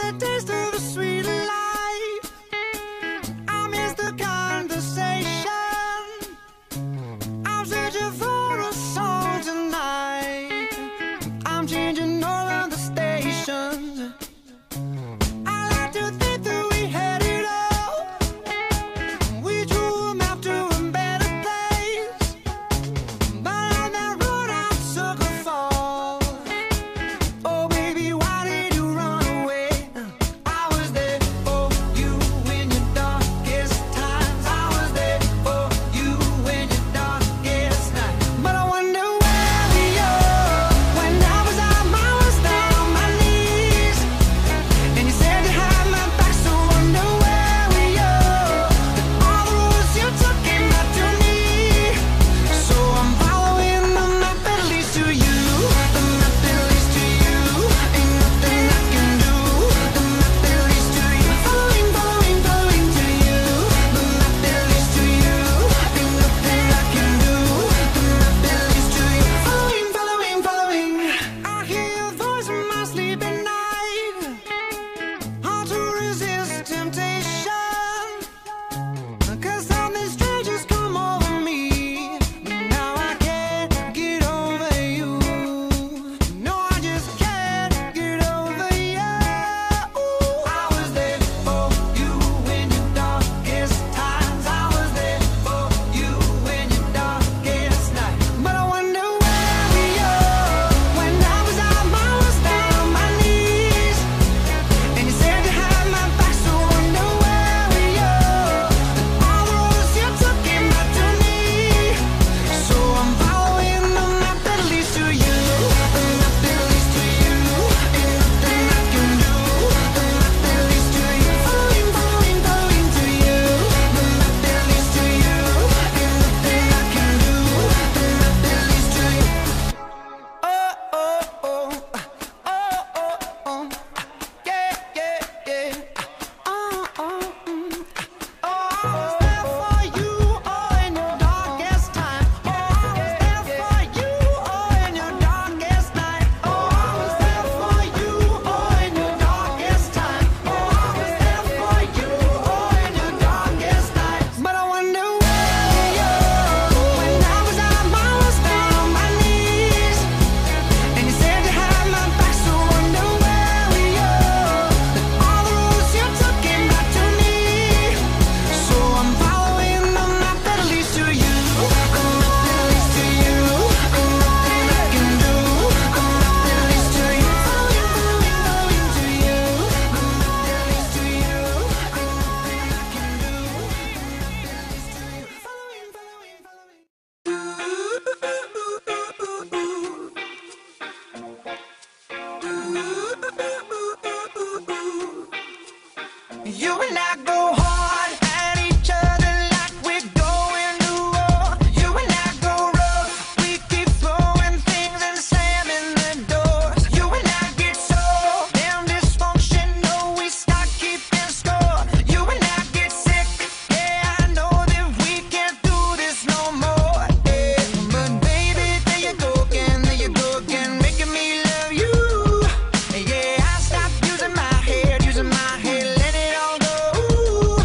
the taste of the sweet life. I miss the conversation. I'm searching for a song tonight. I'm changing all of the stations. I like to think that we had it all. We drew a map to a better place, but on that road I took a fall. Oh baby, why did you run away? I was there for you in your darkest times. I was there for you in your darkest night. But I wonder where we are. When I was down on my knees, and you said you had my back, so I wonder where we are. All the roads you took came back to me, so I'm following the map that leads to you. The map that leads to you. Ain't nothing I can do. The map that leads to you. Following, following, following to you. The map that leads to you. Ain't nothing I can do. The map that leads to you. Following, following, following. I hear your voice in my sleep at night. Hard to resist temptation, 'cause something strange has come over me. Now I can't get over you. No, I just can't get over you. I was there for you in your darkest times. I was there for you in your darkest night. But I wonder where we are. When I was down on my knees, and you said you had my back, so I wonder where we are. All the roads you took came back to me, so I'm following the map that leads to you. The map that leads to you. Ain't nothing I can do. The map that leads to you. Following, following, following to you. The map that leads to you. Ain't nothing I can do. The map that leads to you. Oh, oh, oh. Oh, oh, oh. Yeah, yeah, yeah. Oh, oh, oh, I was there for you, oh, in your darkest time. Oh, I was there for you, oh, in your darkest night. Oh, I was there for you, oh, in your darkest time. Oh, I was there for you, oh, in your darkest night. But I wonder where we are. When I was down on my knees, and you said you had my back, so I wonder where we are. All the roads you took came back to me, so I'm following the map that leads to you. The map that leads to you. Ain't nothing I can do. The map that leads to you. Following, following, following to you. The map that leads to you. Ain't nothing I can do. The map that leads to you. Following, following, following. You and I go hard at each other like we're going to war. You and I go rough. We keep throwing things and slamming the doors. You and I get so damn dysfunctional, we start keeping score. You and I get sick. Yeah, I know that we can't do this no more. Yeah, but baby, there you go again, making me love you. Yeah, I stopped using my head, let it all go.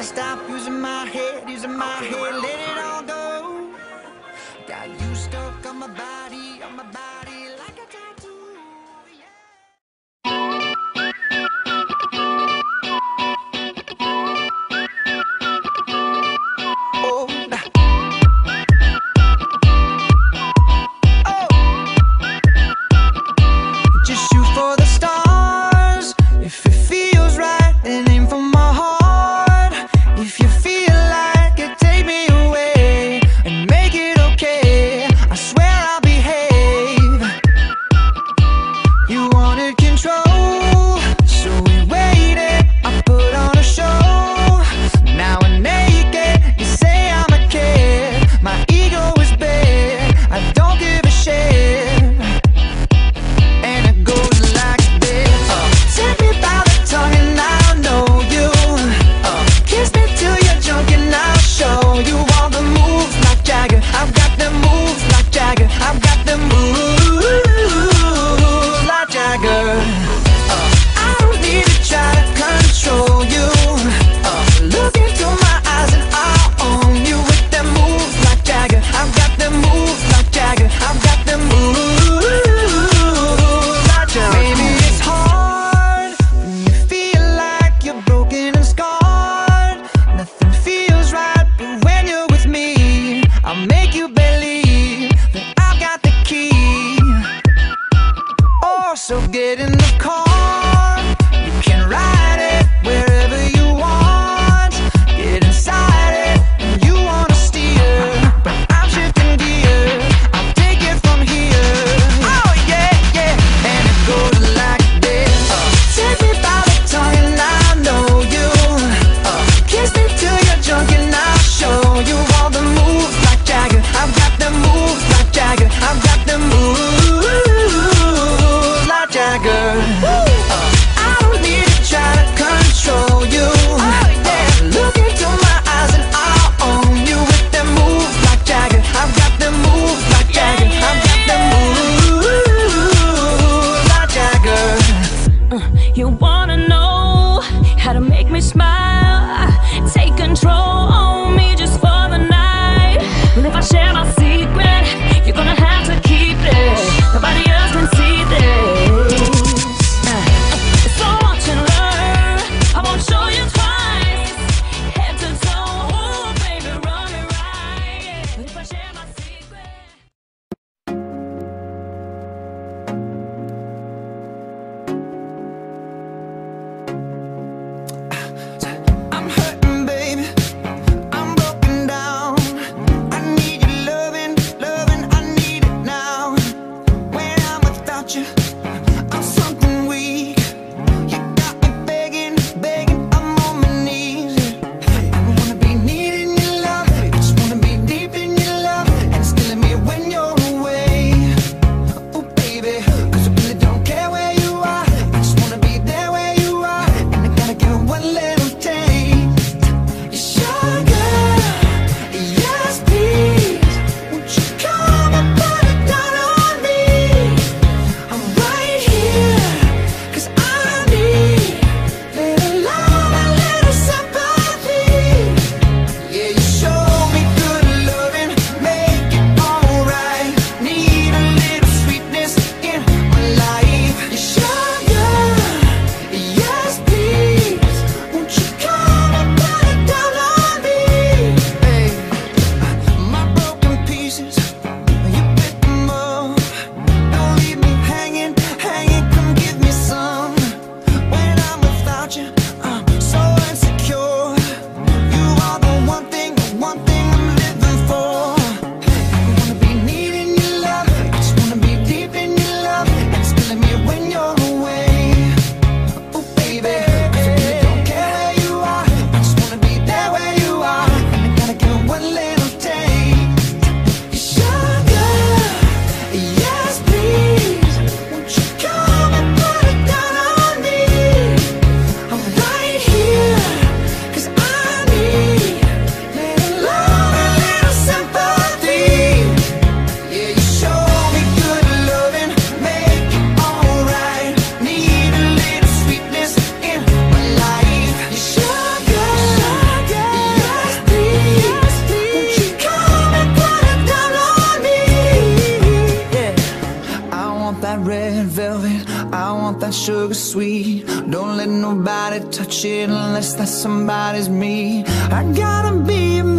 gotta stop using my head, let it all go. Got you stuck on my body like a tattoo. Oh, just shoot for the stars. If it feels right, then aim for my heart. If you feel like it, take me away and make it okay. I swear I'll behave. You wanted control, so we waited. I put on a show. Now we're naked. You say I'm a kid. My ego is bad. I don't give a shit. And it goes like this. Take me by the tongue and I'll know you. Kiss me till you're drunk and I'll show you all the moves like Jagger. I've got the moves like Jagger. I've got the moves like Jagger. I don't need to try to control you. Look into my eyes and I'll own you with them moves like Jagger. I've got the moves like Jagger. I've got the moves like Jagger. Maybe it's hard when you feel like you're broken and scarred. Nothing feels right, but when you're with me, I'll make you believe that I've got the key. Oh, so get in the car. You can ride it wherever you want. Get inside it and you wanna steer, but I'm shifting gears. I'll take it from here. Oh yeah, yeah. And it goes like this. Take me by the tongue and I'll know you. Kiss me till you're drunk and I'll show you all the moves like Jagger. I've got the moves like Jagger. I've got the moves like Jagger. I don't need to try to control you. Look into my eyes and I'll own you with them moves like Jagger. I've got the moves like Jagger. I've got the moves like Jagger. You wanna know how to make me smile? Take control on me just for the night. Well, if I share my secret, you're gonna have to keep it. Nobody else can see this. It's so much in love, I won't show you twice. Head to toe, oh baby, run it right. But if I share my secret. sugar sweet. Don't let nobody touch it unless that somebody's me. I gotta be